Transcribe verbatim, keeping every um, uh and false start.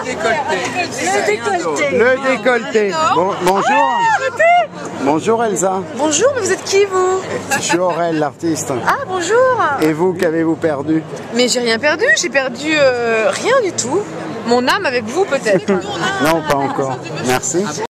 Le décolleté. Le décolleté. Bon, bonjour. Bonjour Elsa. Bonjour, mais vous êtes qui vous? Je suis Aurel, l'artiste. Ah bonjour. Et vous, qu'avez-vous perdu? Mais j'ai rien perdu, j'ai perdu euh, rien du tout. Mon âme avec vous peut-être. Non, pas encore. Merci.